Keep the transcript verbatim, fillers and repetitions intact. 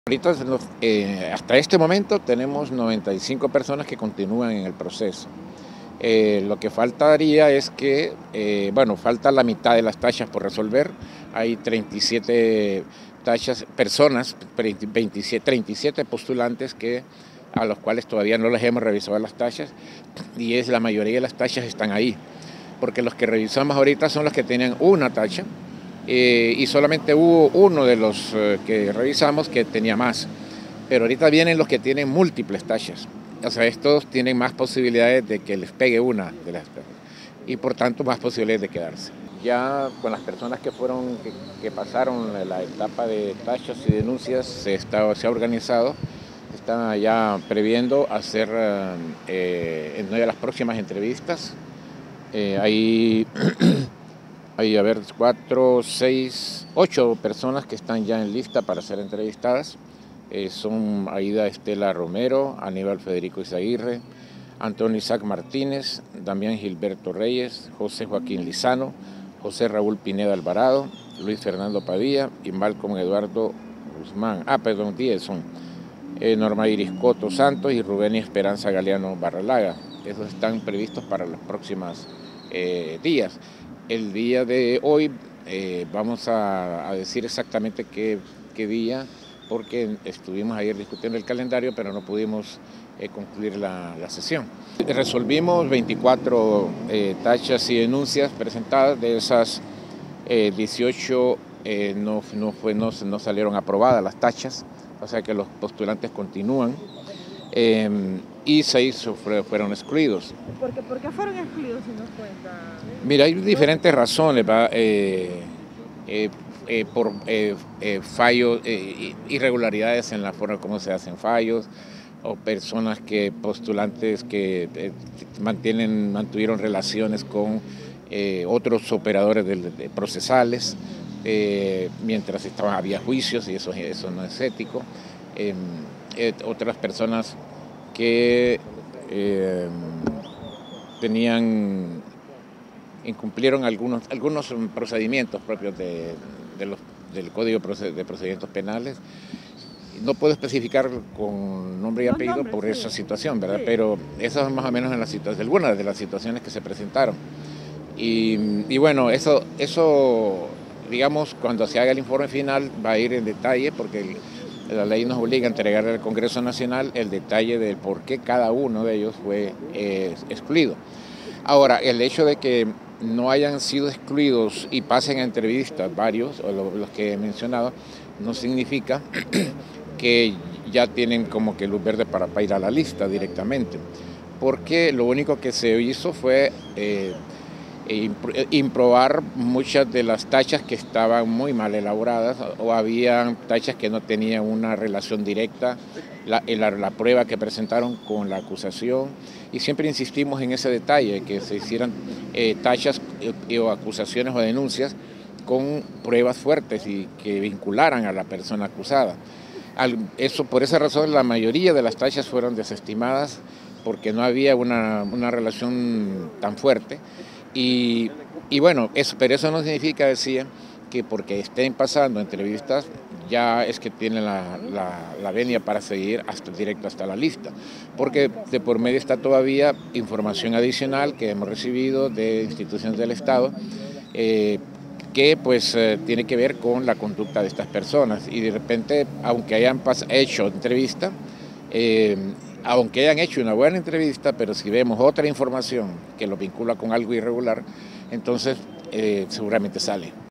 Ahorita, eh, hasta este momento tenemos noventa y cinco personas que continúan en el proceso. Eh, lo que faltaría es que, eh, bueno, falta la mitad de las tachas por resolver. Hay treinta y siete tachas, personas, veintisiete, treinta y siete postulantes que, a los cuales todavía no les hemos revisado las tachas, y es la mayoría de las tachas están ahí, porque los que revisamos ahorita son los que tienen una tacha. Eh, y solamente hubo uno de los eh, que revisamos que tenía más, pero ahorita vienen los que tienen múltiples tachas, o sea, estos tienen más posibilidades de que les pegue una de las tachas y por tanto más posibilidades de quedarse. Ya con las personas que fueron, que, que pasaron la etapa de tachas y denuncias, se, está, se ha organizado, están ya previendo hacer eh, en una de las próximas entrevistas. Eh, hay Hay, a ver, cuatro, seis, ocho personas que están ya en lista para ser entrevistadas. Eh, son Aida Estela Romero, Aníbal Federico Izaguirre, Antonio Isaac Martínez, Damián Gilberto Reyes, José Joaquín Lizano, José Raúl Pineda Alvarado, Luis Fernando Padilla y Malcolm Eduardo Guzmán. Ah, perdón, diez son. Eh, Norma Iris Coto Santos y Rubén y Esperanza Galeano Barralaga. Esos están previstos para los próximos eh, días. El día de hoy eh, vamos a, a decir exactamente qué, qué día, porque estuvimos ayer discutiendo el calendario, pero no pudimos eh, concluir la, la sesión. Resolvimos veinticuatro eh, tachas y denuncias presentadas. De esas eh, dieciocho eh, no, no, fue, no, no salieron aprobadas las tachas, o sea que los postulantes continúan. Eh, y seis fueron excluidos. ¿Por qué, ¿Por qué fueron excluidos si nos cuenta? Mira, hay diferentes razones, ¿va? Eh, eh, eh, por eh, eh, fallos, eh, irregularidades en la forma como se hacen fallos, o personas que, postulantes que eh, mantienen, mantuvieron relaciones con eh, otros operadores de, de procesales, eh, mientras estaban, había juicios, y eso, eso no es ético. Eh, eh, otras personas que eh, tenían, incumplieron algunos, algunos procedimientos propios de, de los, del Código de Procedimientos Penales. No puedo especificar con nombre y Los apellido nombres, por sí. esa situación, ¿verdad? Sí. Pero esas son más o menos en las situaciones, algunas de las situaciones que se presentaron. Y, y bueno, eso, eso, digamos, cuando se haga el informe final va a ir en detalle, porque el, la ley nos obliga a entregar al Congreso Nacional el detalle del por qué cada uno de ellos fue eh, excluido. Ahora, el hecho de que no hayan sido excluidos y pasen a entrevistas varios, o los que he mencionado, no significa que ya tienen como que luz verde para, para ir a la lista directamente, porque lo único que se hizo fue eh, improbar muchas de las tachas que estaban muy mal elaboradas, o había tachas que no tenían una relación directa, la, la, la prueba que presentaron con la acusación, y siempre insistimos en ese detalle, que se hicieran eh, tachas eh, o acusaciones o denuncias con pruebas fuertes y que vincularan a la persona acusada. Al, eso, por esa razón, la mayoría de las tachas fueron desestimadas, porque no había una, una relación tan fuerte. Y, y bueno, eso, pero eso no significa, decía, que porque estén pasando entrevistas ya es que tienen la, la, la venia para seguir hasta directo hasta la lista, porque de por medio está todavía información adicional que hemos recibido de instituciones del Estado, eh, que pues eh, tiene que ver con la conducta de estas personas, y de repente, aunque hayan hecho entrevista, eh, aunque hayan hecho una buena entrevista, pero si vemos otra información que lo vincula con algo irregular, entonces eh, seguramente sale.